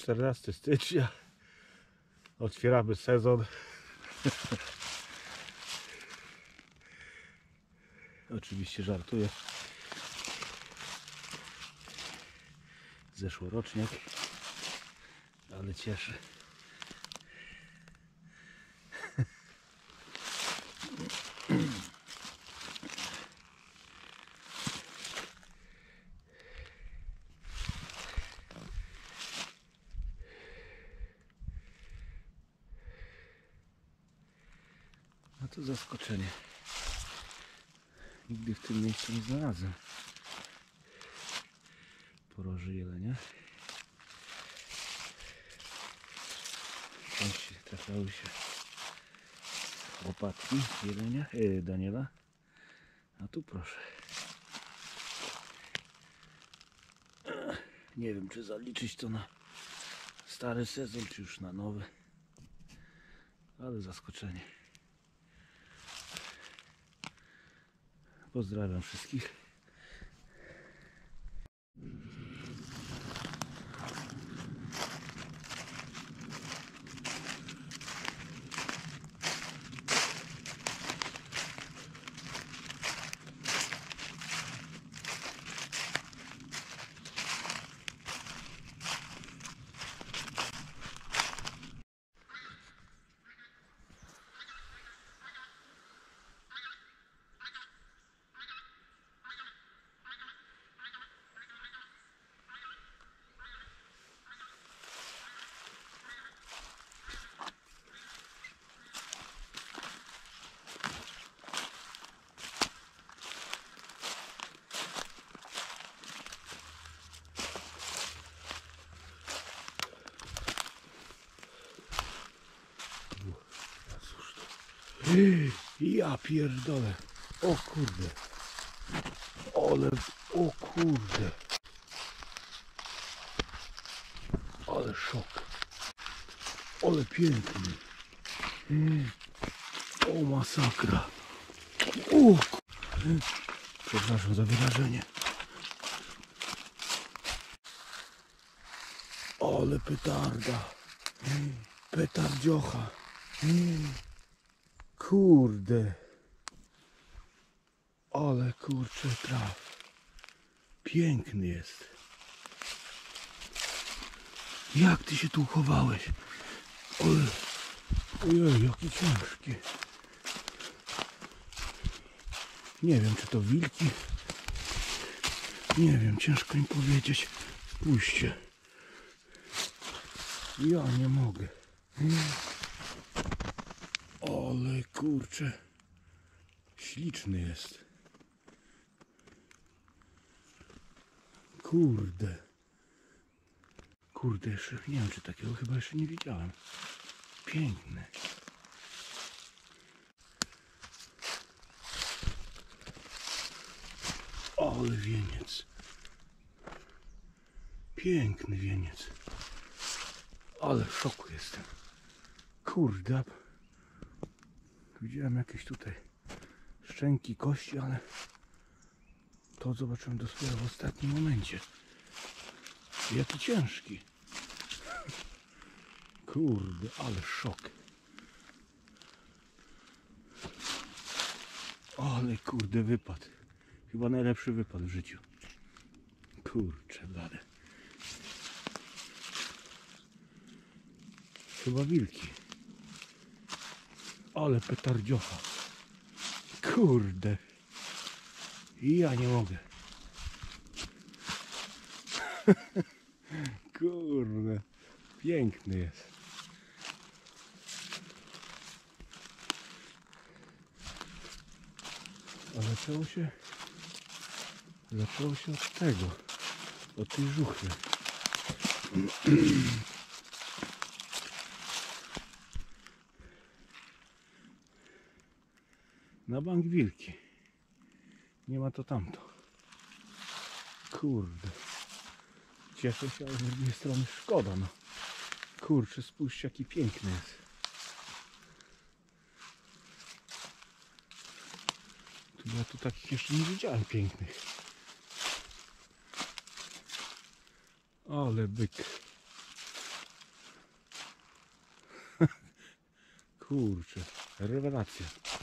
14 stycznia. Otwieramy sezon. Oczywiście żartuję. Zeszłoroczniak, ale cieszy. No to zaskoczenie. Nigdy w tym miejscu nie znalazłem poroży jelenia. Częściej trafiały się łopatki jelenia, Daniela. A tu proszę. Nie wiem, czy zaliczyć to na stary sezon, czy już na nowy. Ale zaskoczenie. Pozdrawiam wszystkich. Ja pierdolę. O kurde. Ale, o kurde. Ale szok. Ale piękny. O masakra. O, przepraszam za wyrażenie. Ale petarda. Petardziocha. Kurde. Ale kurczę traf. Piękny jest. Jak ty się tu uchowałeś? Ale... Ojej, jaki ciężki. Nie wiem, czy to wilki. Nie wiem, ciężko im powiedzieć. Spójrzcie. Ja nie mogę. Ale kurczę. Śliczny jest. Kurde. Kurde, jeszcze nie wiem, czy takiego chyba jeszcze nie widziałem. Piękny. Ale wieniec. Piękny wieniec. Ale w szoku jestem. Kurde. Widziałem jakieś tutaj szczęki, kości, ale to zobaczyłem dopiero w ostatnim momencie. Jaki ciężki. Kurde, ale szok. Ale kurde wypad. Chyba najlepszy wypad w życiu. Kurczę blade. Chyba wilki. Ale petardziocha. Kurde. Ja nie mogę. Kurde. Piękny jest. A zaczęło się od tego. Od tej żuchwy. Na bank wilki. Nie ma to tamto. Kurde. Cieszę się, ale z drugiej strony szkoda. No. Kurczę, spójrzcie, jaki piękny jest. Ja tu takich jeszcze nie widziałem pięknych. Ale byk. Kurczę, rewelacja.